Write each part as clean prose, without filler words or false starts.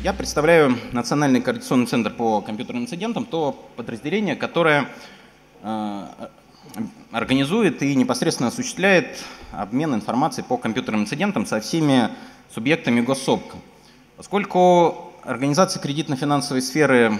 Я представляю Национальный координационный центр по компьютерным инцидентам, то подразделение, которое организует и непосредственно осуществляет обмен информацией по компьютерным инцидентам со всеми субъектами госсобка. Поскольку организации кредитно-финансовой сферы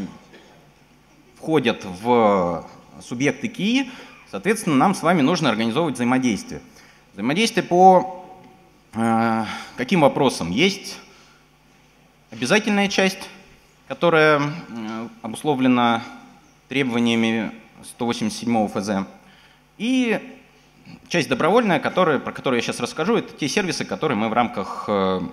входят в субъекты КИИ, соответственно, нам с вами нужно организовывать взаимодействие. Взаимодействие по каким вопросам? Есть обязательная часть, которая обусловлена требованиями 187 ФЗ, и часть добровольная, про которую я сейчас расскажу, это те сервисы, которые мы в рамках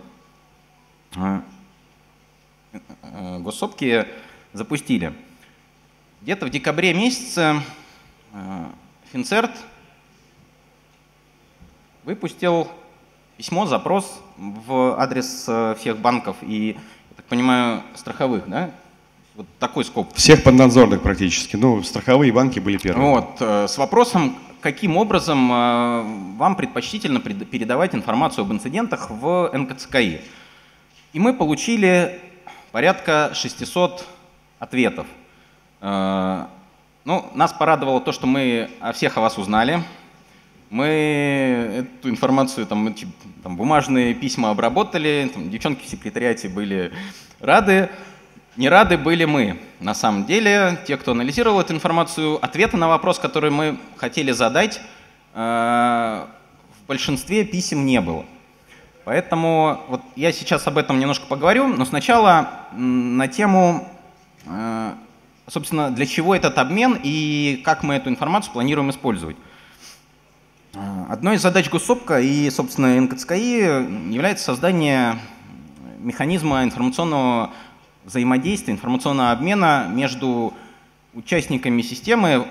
госсобки запустили. Где-то в декабре месяце Финцерт выпустил письмо, запрос в адрес всех банков и, я так понимаю, страховых, да? Вот такой скоп. Всех поднадзорных практически. Ну, страховые банки были первыми. Вот, с вопросом, каким образом вам предпочтительно передавать информацию об инцидентах в НКЦКИ. И мы получили порядка 600 ответов. Ну, нас порадовало то, что мы всех о вас узнали. Мы эту информацию, там, бумажные письма обработали, девчонки в секретариате были рады. Не рады были мы, на самом деле, те, кто анализировал эту информацию. Ответа на вопрос, который мы хотели задать, в большинстве писем не было. Поэтому вот я сейчас об этом немножко поговорю, но сначала на тему, собственно, для чего этот обмен и как мы эту информацию планируем использовать. Одной из задач госсобка и, собственно, НКЦКИ является создание механизма информационного взаимодействия, информационного обмена между участниками системы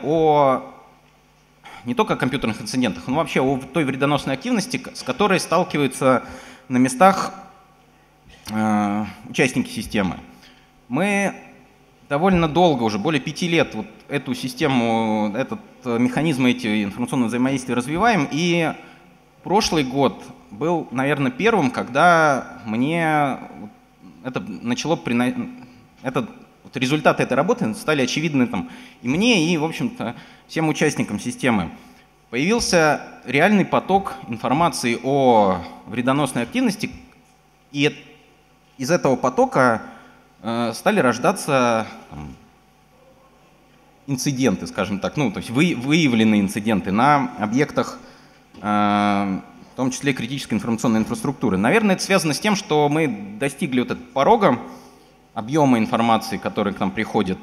не только о компьютерных инцидентах, но вообще о той вредоносной активности, с которой сталкиваются на местах участники системы. Мы довольно долго, уже более 5 лет, вот эту систему, этот механизм, эти информационные взаимодействия развиваем, и прошлый год был, наверное, первым, когда мне результаты этой работы стали очевидны и мне, и, в общем-то, всем участникам системы. Появился реальный поток информации о вредоносной активности, и из этого потока стали рождаться инциденты, скажем так, то есть выявленные инциденты на объектах, в том числе критической информационной инфраструктуры. Наверное, это связано с тем, что мы достигли вот этого порога объема информации, который к нам приходит.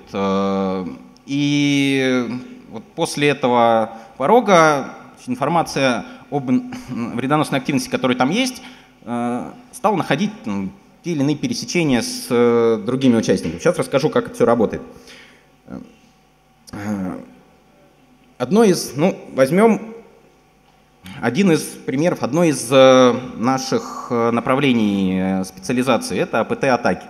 И вот после этого порога информация об вредоносной активности, которая там есть, стала находить те или иные пересечения с другими участниками. Сейчас расскажу, как это все работает. Возьмем один из примеров, одно из наших направлений специализации – это АПТ-атаки.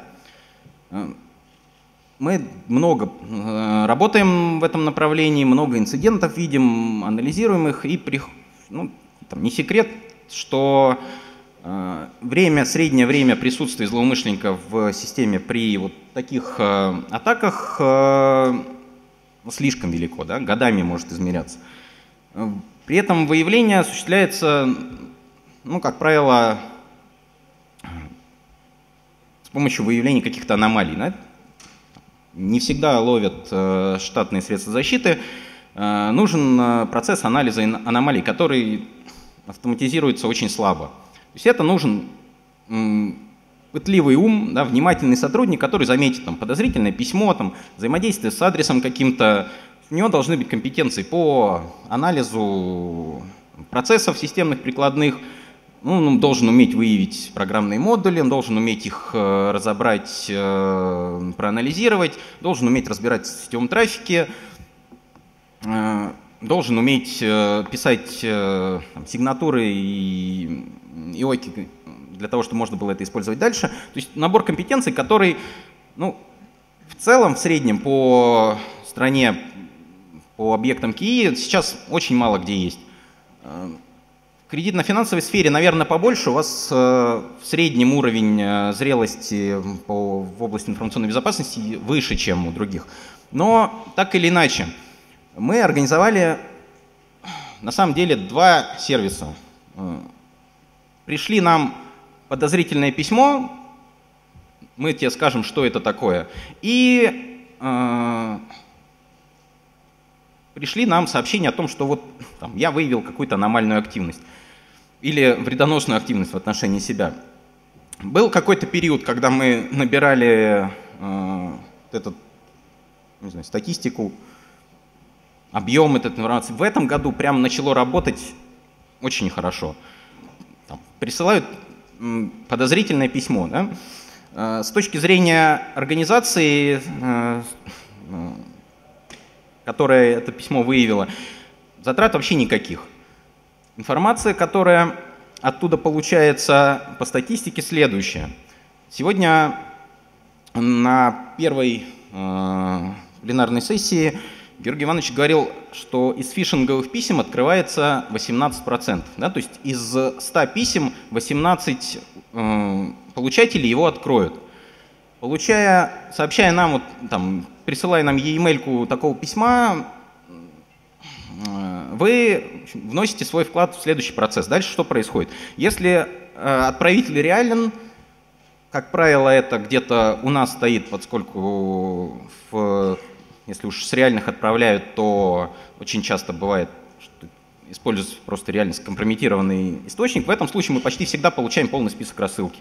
Мы много работаем в этом направлении, много инцидентов видим, анализируем их, и не секрет, что среднее время присутствия злоумышленника в системе при вот таких атаках слишком велико, да, годами может измеряться. При этом выявление осуществляется, как правило, с помощью выявления каких-то аномалий. Да? Не всегда ловят штатные средства защиты. Нужен процесс анализа аномалий, который автоматизируется очень слабо. То есть это нужен пытливый ум, да, внимательный сотрудник, который заметит подозрительное письмо, взаимодействие с адресом каким-то. У него должны быть компетенции по анализу процессов системных прикладных. Он должен уметь выявить программные модули, он должен уметь их разобрать, проанализировать, должен уметь разбираться в сетевом трафике, должен уметь писать сигнатуры и ИОКи для того, чтобы можно было это использовать дальше. То есть набор компетенций, который в целом, в среднем по стране, по объектам КИИ сейчас очень мало где есть. кредитно-финансовой сфере, наверное, побольше. У вас в среднем уровень зрелости в области информационной безопасности выше, чем у других. Но так или иначе, мы организовали на самом деле 2 сервиса. Пришли нам подозрительное письмо, мы тебе скажем, что это такое, и пришли нам сообщения о том, что вот там, я выявил какую-то аномальную активность или вредоносную активность в отношении себя. Был какой-то период, когда мы набирали не знаю, статистику, объем этой информации. В этом году прямо начало работать очень хорошо. Там, присылают подозрительное письмо. Да? С точки зрения организации, которая это письмо выявила, затрат вообще никаких. Информация, которая оттуда получается по статистике, следующая. Сегодня на первой пленарной сессии Георгий Иванович говорил, что из фишинговых писем открывается 18%. Да? То есть из 100 писем 18 получателей его откроют. Сообщая нам, вот, там, присылая нам e-mail такого письма, вы вносите свой вклад в следующий процесс. Дальше что происходит? Если отправитель реален, как правило, это где-то у нас стоит, поскольку если уж с реальных отправляют, то очень часто бывает, что используется просто реально скомпрометированный источник. В этом случае мы почти всегда получаем полный список рассылки.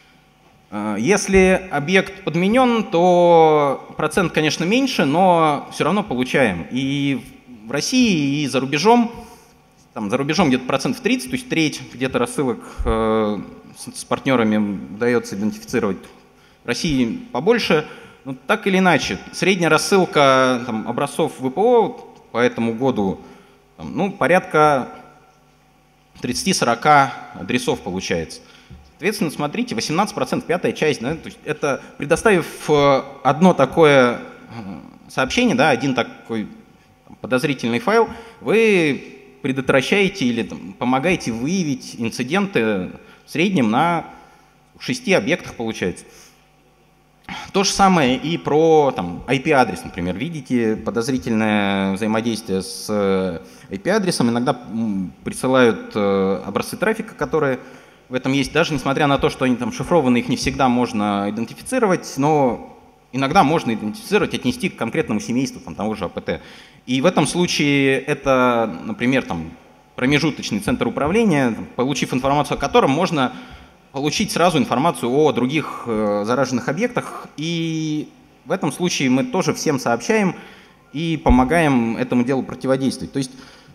Если объект подменен, то процент, конечно, меньше, но все равно получаем. И в России, и за рубежом, за рубежом где-то процентов 30, то есть треть где-то рассылок с партнерами удается идентифицировать. В России побольше. Но так или иначе, средняя рассылка образцов ВПО по этому году порядка 30-40 адресов получается. Соответственно, смотрите, 18%, пятая часть. Да, то есть это, предоставив одно такое сообщение, да, один такой подозрительный файл, вы предотвращаете или помогаете выявить инциденты в среднем на 6 объектах, получается. То же самое и про IP-адрес, например. Видите подозрительное взаимодействие с IP-адресом. Иногда присылают образцы трафика, которые в этом есть. Даже несмотря на то, что они шифрованы, их не всегда можно идентифицировать, но иногда можно идентифицировать, отнести к конкретному семейству того же АПТ. И в этом случае это, например, промежуточный центр управления, получив информацию о котором, можно получить сразу информацию о других зараженных объектах, и в этом случае мы тоже всем сообщаем и помогаем этому делу противодействовать. То есть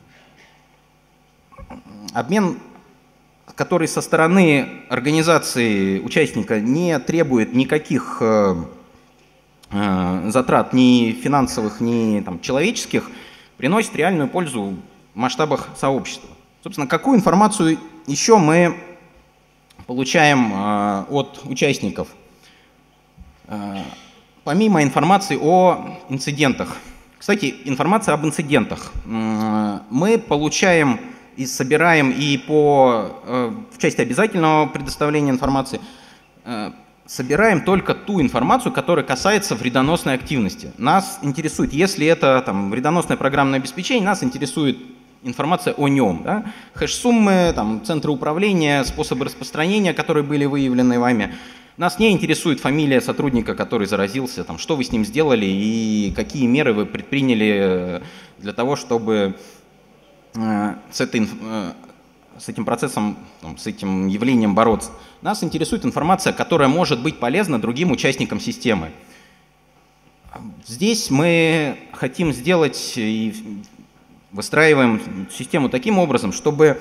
обмен, который со стороны организации участника не требует никаких затрат ни финансовых, ни человеческих, приносит реальную пользу в масштабах сообщества. Собственно, какую информацию еще мы получаем от участников? Помимо информации о инцидентах. Кстати, информация об инцидентах. Мы получаем и собираем и в части обязательного предоставления информации, собираем только ту информацию, которая касается вредоносной активности. Нас интересует, если это вредоносное программное обеспечение, нас интересует информация о нем. Да? Хэш-суммы, центры управления, способы распространения, которые были выявлены вами. Нас не интересует фамилия сотрудника, который заразился, что вы с ним сделали и какие меры вы предприняли для того, чтобы с этим процессом, с этим явлением бороться. Нас интересует информация, которая может быть полезна другим участникам системы. Здесь мы хотим сделать и выстраиваем систему таким образом, чтобы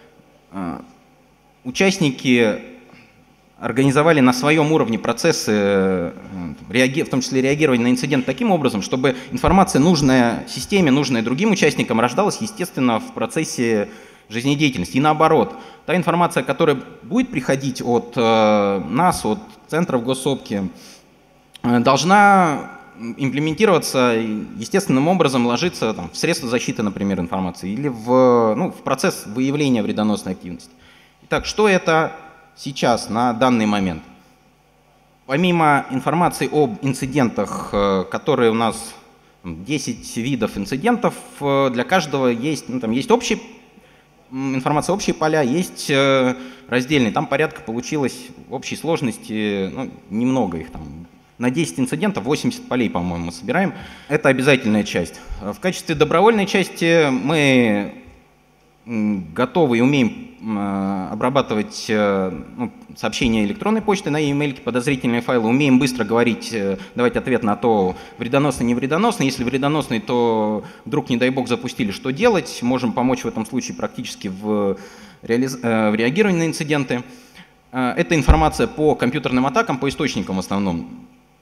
участники организовали на своем уровне процессы, в том числе реагирования на инцидент таким образом, чтобы информация, нужная системе, нужная другим участникам, рождалась, естественно, в процессе жизнедеятельности. И наоборот, та информация, которая будет приходить от нас, от центров госсобки, должна имплементироваться естественным образом, ложиться там, в средства защиты, например, информации или в процесс выявления вредоносной активности. Итак, что это сейчас, на данный момент? Помимо информации об инцидентах, которые у нас 10 видов инцидентов, для каждого есть, там есть общая информация, общие поля, есть раздельные. Там порядка получилось в общей сложности, немного их там. На 10 инцидентов 80 полей, по-моему, мы собираем. Это обязательная часть. В качестве добровольной части мы готовы и умеем обрабатывать сообщения электронной почты на e-mail, подозрительные файлы, умеем быстро говорить, давать ответ на то, вредоносный, не вредоносный. Если вредоносный, то вдруг, не дай бог, запустили, что делать. Можем помочь в этом случае практически в реагировании на инциденты. Это информация по компьютерным атакам, по источникам в основном.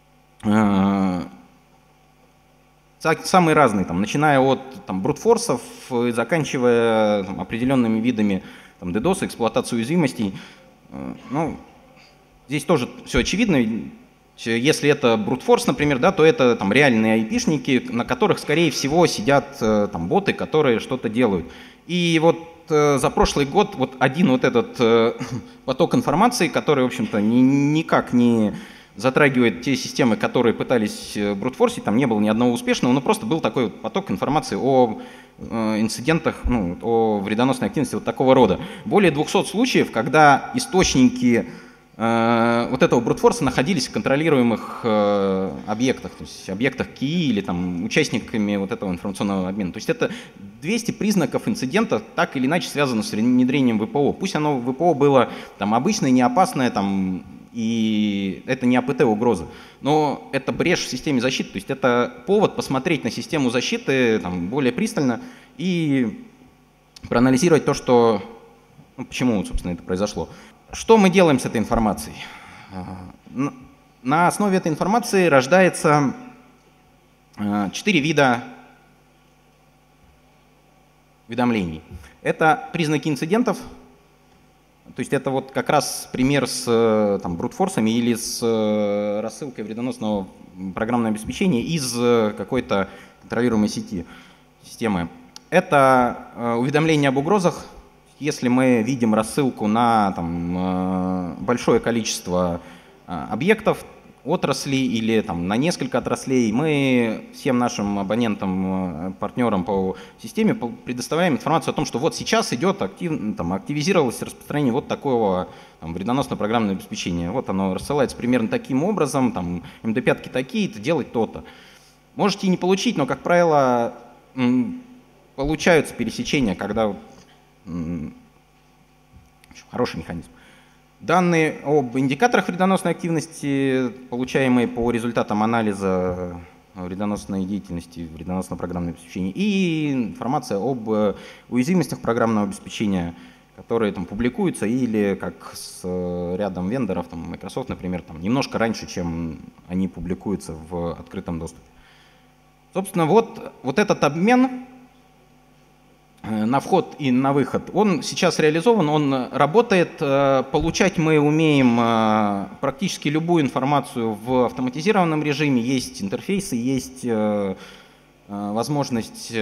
Самые разные, начиная от брутфорсов и заканчивая определенными видами DDoS, эксплуатацию уязвимостей. Здесь тоже все очевидно. Если это брутфорс, например, то это реальные айпишники, на которых, скорее всего, сидят боты, которые что-то делают. И вот за прошлый год один этот поток информации, который, в общем-то, никак не затрагивает те системы, которые пытались брутфорсить, там не было ни одного успешного, но просто был такой поток информации о инцидентах, о вредоносной активности такого рода. Более 200 случаев, когда источники этого брутфорса находились в контролируемых объектах, то есть объектах КИИ или участниками этого информационного обмена. То есть это 200 признаков инцидента, так или иначе связано с внедрением ВПО. Пусть оно ВПО было обычное, не опасное, и это не АПТ угроза, но это брешь в системе защиты, то есть это повод посмотреть на систему защиты более пристально и проанализировать то, почему, собственно, это произошло. Что мы делаем с этой информацией? На основе этой информации рождается 4 вида уведомлений. Это признаки инцидентов. То есть это как раз пример с брутфорсами или с рассылкой вредоносного программного обеспечения из какой-то контролируемой системы. Это уведомление об угрозах. Если мы видим рассылку на большое количество объектов, отраслей или на несколько отраслей, мы всем нашим абонентам, партнерам по системе предоставляем информацию о том, что вот сейчас идет активизировалось распространение такого вредоносного программного обеспечения. Вот оно рассылается примерно таким образом, МД5 такие-то, делать то-то. Можете и не получить, но, как правило, получаются пересечения, когда хороший механизм. Данные об индикаторах вредоносной активности, получаемые по результатам анализа вредоносной деятельности, вредоносного программного обеспечения, и информация об уязвимостях программного обеспечения, которые публикуются или как с рядом вендоров, Microsoft, например, немножко раньше, чем они публикуются в открытом доступе. Собственно, вот этот обмен на вход и на выход, он сейчас реализован, он работает. Получать мы умеем практически любую информацию в автоматизированном режиме. Есть интерфейсы, есть возможность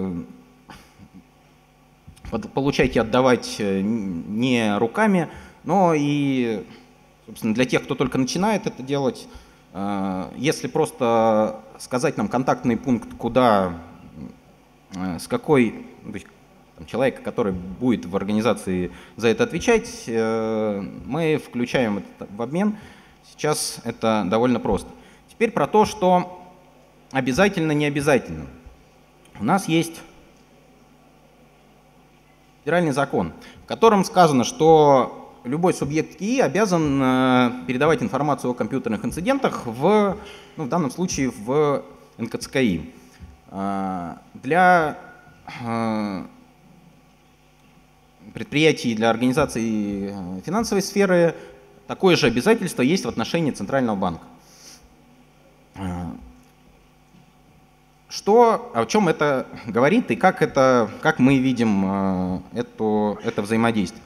получать и отдавать не руками, но и, собственно, для тех, кто только начинает это делать, если просто сказать нам контактный пункт, куда, с какой человека, который будет в организации за это отвечать, мы включаем это в обмен. Сейчас это довольно просто. Теперь про то, что обязательно, не обязательно. У нас есть федеральный закон, в котором сказано, что любой субъект КИИ обязан передавать информацию о компьютерных инцидентах в данном случае в НКЦКИ. Для предприятий, для организаций финансовой сферы такое же обязательство есть в отношении Центрального банка. О чем это говорит и как мы видим это взаимодействие?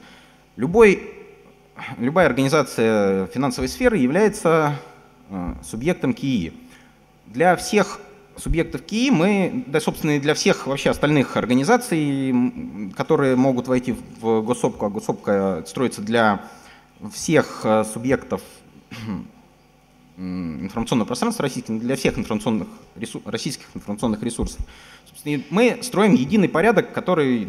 Любая организация финансовой сферы является субъектом КИИ. Для всех субъектов КИИ мы, да, собственно, и для всех вообще остальных организаций, которые могут войти в госсобку, а госсобка строится для всех субъектов информационного пространства российского, для всех российских информационных ресурсов. Собственно, мы строим единый порядок, который,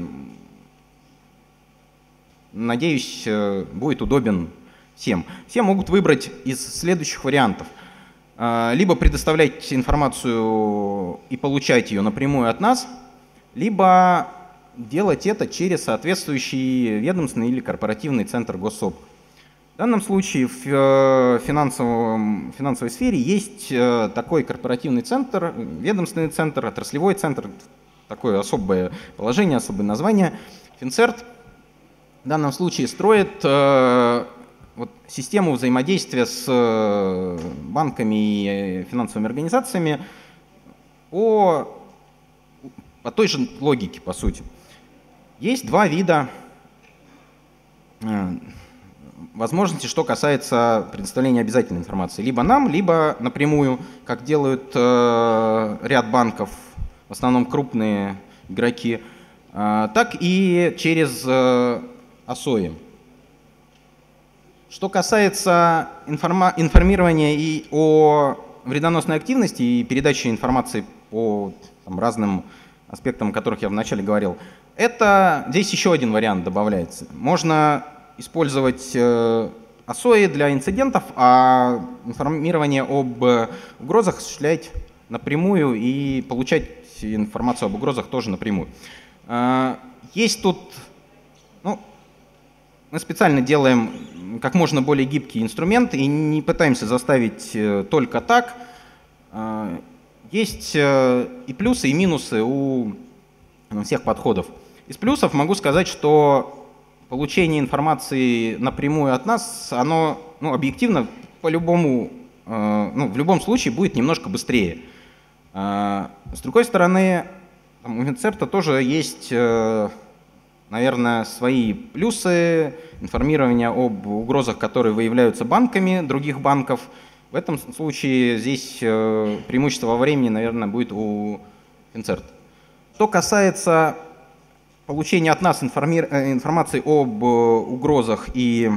надеюсь, будет удобен всем. Все могут выбрать из следующих вариантов. Либо предоставлять информацию и получать ее напрямую от нас, либо делать это через соответствующий ведомственный или корпоративный центр госсобк. В данном случае в финансовой сфере есть такой корпоративный центр, ведомственный центр, отраслевой центр, такое особое положение, особое название. Финцерт в данном случае строит систему взаимодействия с банками и финансовыми организациями по той же логике, по сути. Есть два вида возможностей, что касается предоставления обязательной информации. Либо нам, либо напрямую, как делают ряд банков, в основном крупные игроки, так и через ОСОИ. Что касается информирования и о вредоносной активности и передачи информации по разным аспектам, о которых я вначале говорил, здесь еще один вариант добавляется. Можно использовать ОСОИ для инцидентов, а информирование об угрозах осуществлять напрямую и получать информацию об угрозах тоже напрямую. Есть тут, мы специально делаем как можно более гибкий инструмент и не пытаемся заставить только так. Есть и плюсы, и минусы у всех подходов. Из плюсов могу сказать, что получение информации напрямую от нас, оно объективно по-любому, в любом случае будет немножко быстрее. С другой стороны, у Финцерта тоже есть, наверное, свои плюсы информирования об угрозах, которые выявляются банками других банков. В этом случае здесь преимущество во времени, наверное, будет у Финцерта. Что касается получения от нас информации об угрозах и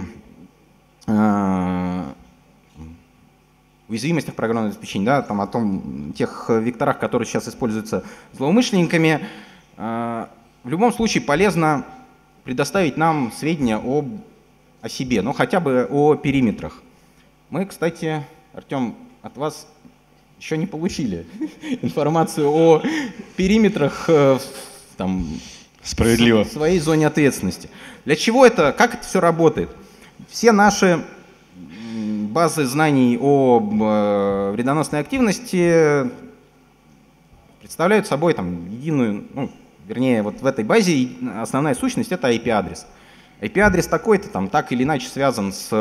уязвимостях программного обеспечения, о тех векторах, которые сейчас используются злоумышленниками, в любом случае полезно предоставить нам сведения о себе, хотя бы о периметрах. Мы, кстати, Артем, от вас еще не получили информацию о периметрах Справедливо. В своей зоне ответственности. Для чего это, как это все работает? Все наши базы знаний об вредоносной активности представляют собой единую, вернее, вот в этой базе основная сущность — это IP-адрес. IP-адрес такой-то так или иначе связан с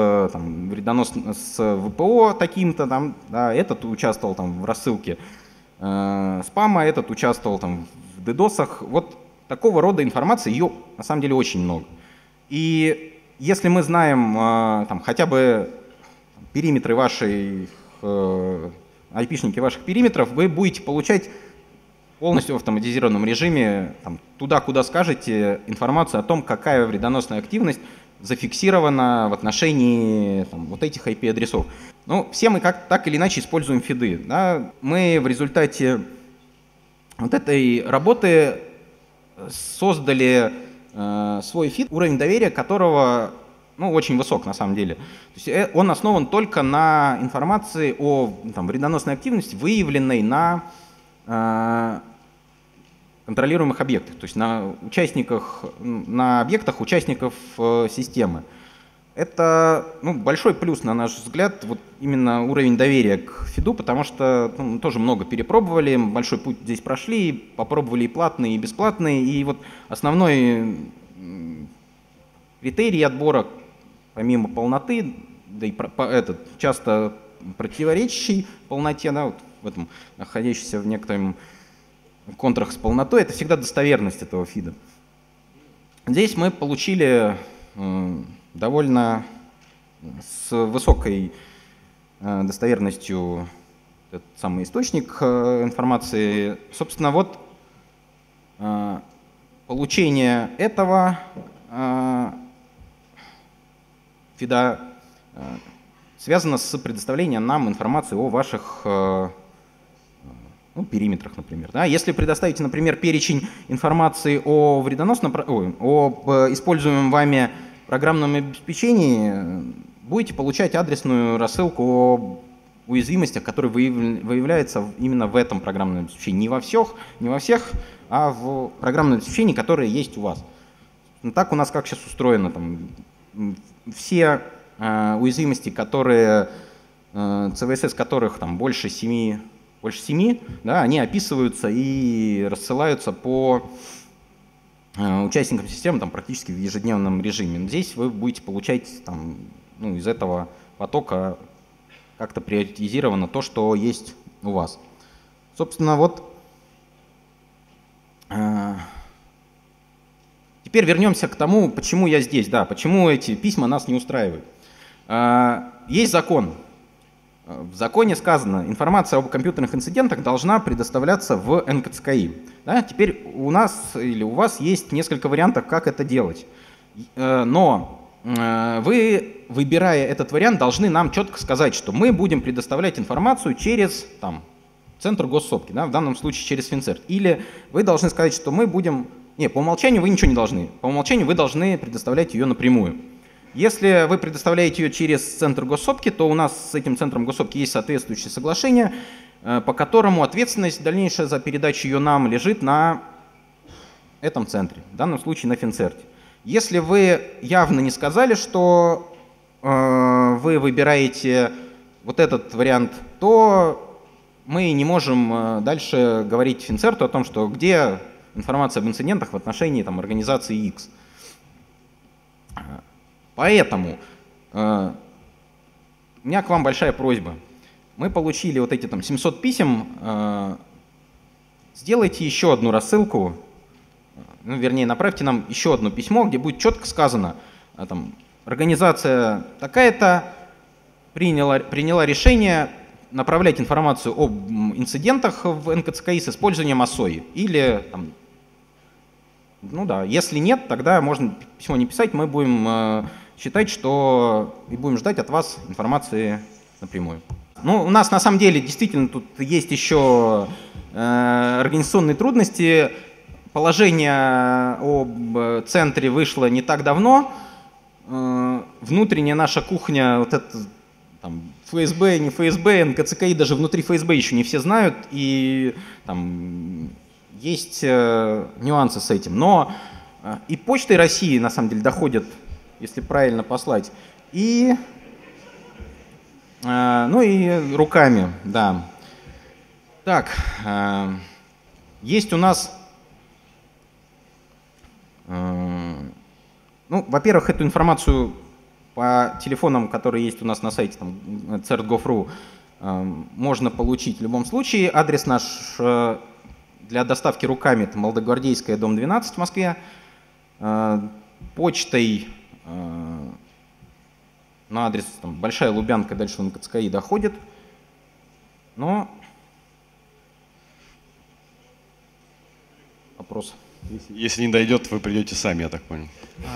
ВПО таким-то, этот участвовал в рассылке спама, этот участвовал в дедосах. Вот такого рода информации, ее на самом деле очень много. И если мы знаем хотя бы периметры ваших, IP-шники ваших периметров, вы будете получать полностью в автоматизированном режиме туда, куда скажете, информацию о том, какая вредоносная активность зафиксирована в отношении вот этих IP-адресов. Все мы так или иначе используем фиды. Да? Мы в результате вот этой работы создали свой фид, уровень доверия которого очень высок на самом деле. То есть он основан только на информации о вредоносной активности, выявленной на контролируемых объектах, то есть на объектах участников системы. Это большой плюс, на наш взгляд, вот именно уровень доверия к фиду, потому что тоже много перепробовали, большой путь здесь прошли, попробовали и платные, и бесплатные, и вот основной критерий отбора, помимо полноты, да и часто противоречащий полноте, в этом находящийся в некотором контрах с полнотой, это всегда достоверность этого фида. Здесь мы получили довольно с высокой достоверностью этот самый источник информации. Собственно, вот получение этого фида связано с предоставлением нам информации о ваших периметрах, например. Да? Если предоставите, например, перечень информации о вредоносном, об используемом вами программном обеспечении, будете получать адресную рассылку о уязвимостях, которые выявляются именно в этом программном обеспечении. Не во всех, а в программном обеспечении, которое есть у вас. Так у нас как сейчас устроено. Там, все уязвимости, которые, CVSS которых там, больше 7, да, они описываются и рассылаются по участникам системы там, практически в ежедневном режиме. Здесь вы будете получать там, из этого потока как-то приоритизировано то, что есть у вас. Собственно, вот теперь вернемся к тому, почему я здесь, да, почему эти письма нас не устраивают. Есть закон. В законе сказано, информация об компьютерных инцидентах должна предоставляться в НКЦКИ. Да, теперь у нас или у вас есть несколько вариантов, как это делать. Но вы, выбирая этот вариант, должны нам четко сказать, что мы будем предоставлять информацию через Центр госсопки, да, в данном случае через Финцерт. Или вы должны сказать, что мы будем... Не, по умолчанию вы ничего не должны. По умолчанию вы должны предоставлять ее напрямую. Если вы предоставляете ее через Центр госсопки, то у нас с этим Центром госсопки есть соответствующее соглашение, по которому ответственность дальнейшая за передачу ее нам лежит на этом центре, в данном случае на Финцерте. Если вы явно не сказали, что вы выбираете вот этот вариант, то мы не можем дальше говорить Финцерту о том, что где информация об инцидентах в отношении там, организации X. Поэтому у меня к вам большая просьба. Мы получили вот эти там 700 писем. Сделайте еще одну рассылку, вернее, направьте нам еще одно письмо, где будет четко сказано, там, организация такая-то приняла решение направлять информацию об инцидентах в НКЦКИ с использованием ОСОИ. Или, там, если нет, тогда можно письмо не писать, мы будем считать, что и будем ждать от вас информации напрямую. У нас на самом деле действительно тут есть еще организационные трудности. Положение об центре вышло не так давно. Внутренняя наша кухня, вот это там, ФСБ, не ФСБ, НКЦКИ, даже внутри ФСБ еще не все знают, и там есть нюансы с этим. Но и Почтой России, на самом деле, доходят, если правильно послать, и руками, да. Так, есть у нас, во-первых, эту информацию по телефонам, которые есть у нас на сайте, там, cert.gov.ru, можно получить в любом случае. Адрес наш для доставки руками — это Молодогвардейская, дом 12 в Москве. Почтой на адрес там, Большая Лубянка, дальше в НКЦКИ доходит. Но вопрос. Если не дойдет, вы придете сами, я так понял.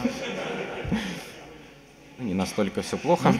Не настолько все плохо.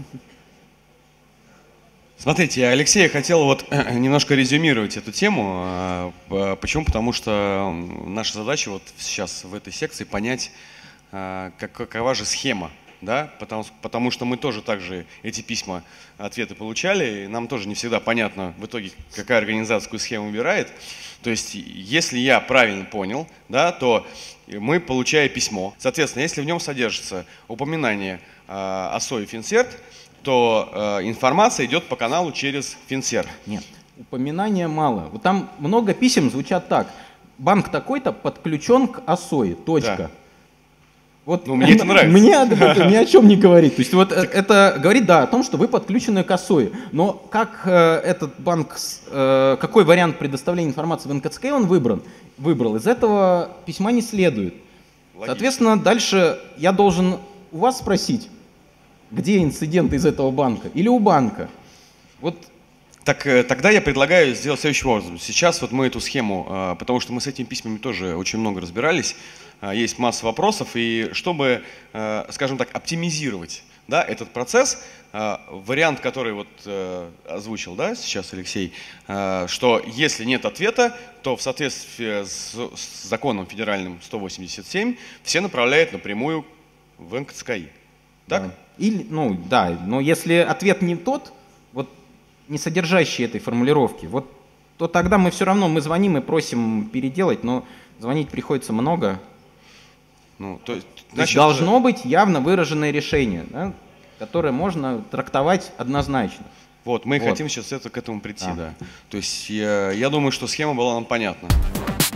Смотрите, Алексей, я хотел вот немножко резюмировать эту тему. Почему? Потому что наша задача вот сейчас в этой секции понять, какова же схема. Да? Потому что мы тоже также эти письма, ответы получали, и нам тоже не всегда понятно в итоге, какая организационную схему выбирает. То есть, если я правильно понял, да, то мы получаем письмо. Соответственно, если в нем содержится упоминание ОСОИ Финцерт, то информация идет по каналу через Финцерт. Нет, упоминания мало. Вот там много писем звучат так. Банк такой-то подключен к ОСОИ. Точка. Да. Вот мне это нравится. Мне это ни о чем не говорит. То есть вот это говорит, да, о том, что вы подключены к ОСОИ. Но как этот банк, какой вариант предоставления информации в НКЦКИ он выбрал, из этого письма не следует. Логично. Соответственно, дальше я должен у вас спросить, где инцидент из этого банка или у банка. Вот Так, тогда я предлагаю сделать следующим образом. Сейчас вот мы эту схему, потому что мы с этими письмами тоже очень много разбирались, есть масса вопросов, и чтобы, скажем так, оптимизировать, да, этот процесс, вариант, который вот озвучил, да, сейчас Алексей, что если нет ответа, то в соответствии с законом федеральным 187 все направляют напрямую в НКЦКИ. Так? Да. Или, ну да, но если ответ не тот, вот не содержащий этой формулировки, вот, то тогда мы все равно, мы звоним и просим переделать, но звонить приходится много. Ну, то есть, Значит, должно быть явно выраженное решение, да, которое можно трактовать однозначно. Вот, мы хотим сейчас к этому прийти, да. То есть я думаю, что схема была нам понятна.